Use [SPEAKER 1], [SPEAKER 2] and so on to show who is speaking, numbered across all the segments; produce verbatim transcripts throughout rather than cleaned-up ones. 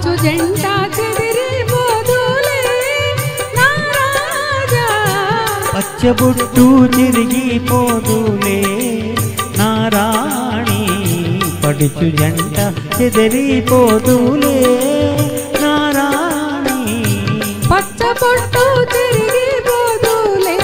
[SPEAKER 1] పడుచు జంట చెదిరిపోదులే నా రాజా
[SPEAKER 2] పచ్చబొట్టు చెరిగిపోదులే నా రాణి పడుచు జంట చెదిరిపోదులే నా రాణి
[SPEAKER 1] పచ్చబొట్టు చెరిగిపోదులే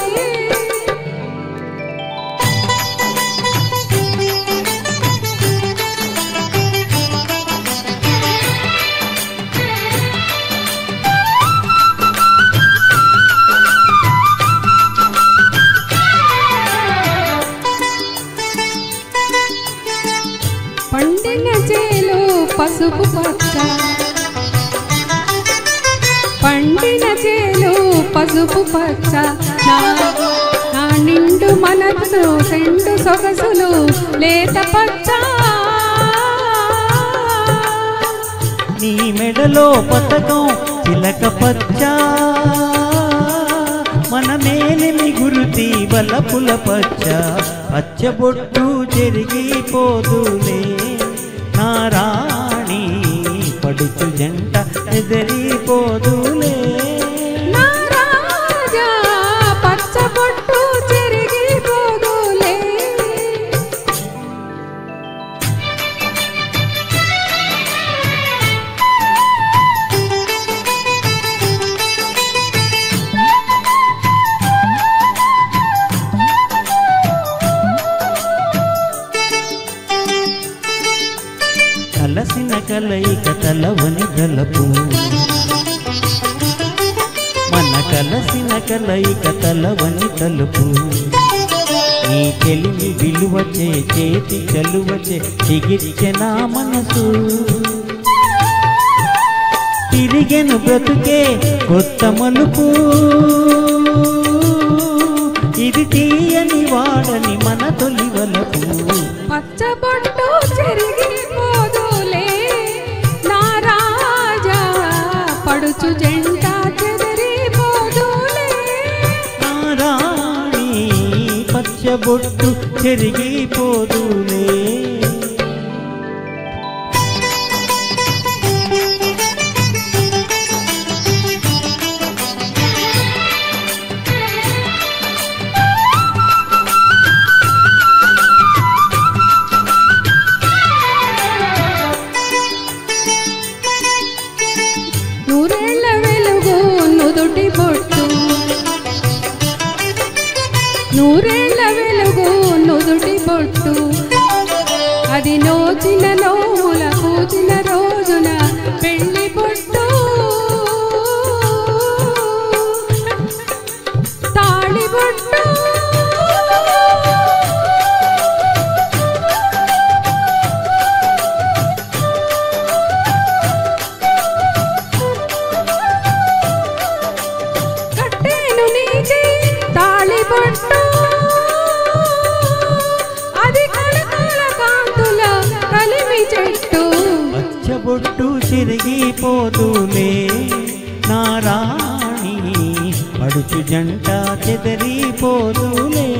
[SPEAKER 1] పండిన చేలో పసుపు పచ్చ పండిన చేలో పసుపు పచ్చ నా నిండు మనసు రెండు సొగసులు లేత పచ్చ
[SPEAKER 2] నీ మెడలో పతకం చిలక పచ్చ మన మేలిమి గురుతి వలపుల పచ్చ పచ్చబొట్టు చెరిగిపోదులే నా రాణి పడుచు జంట ఎదిరిపోదులే
[SPEAKER 1] నా రాజా పచ్చబొట్టు చెరిగిపోదులే
[SPEAKER 2] కలసిన కలయిక తలవని తలపు మన కలసిన కలయిక తలవని తలుపు నీ తెలివి విలువచే చేతి చలువచే చిగిర్చె నా మనసు తిరిగెను బ్రతుకే కొత్త మలుపు ఇది తీయని వాడని మన తొలి వలపు
[SPEAKER 1] పచ్చబొట్టు చెరిగిపోదులే నా రాజా పడుచు జంట చెదిరిపోదులే
[SPEAKER 2] నా రాణి పచ్చబొట్టు చెరిగిపోదులే
[SPEAKER 1] నూరేళ్ల వెలుగు నుదుటి బొట్టు నూరేళ్ల వెలుగు నుదుటి బొట్టు అది నోచిన నోముల పూచిన రోజున పెళ్లి బొట్టు తాళి బొట్టు తాళి బొట్టు అది కళకాల కాంతుల కలిమి చెట్టు
[SPEAKER 2] పచ్చబొట్టు చెరిగిపోదులే నా రాణి పడుచు జంట చెదిరిపోదులే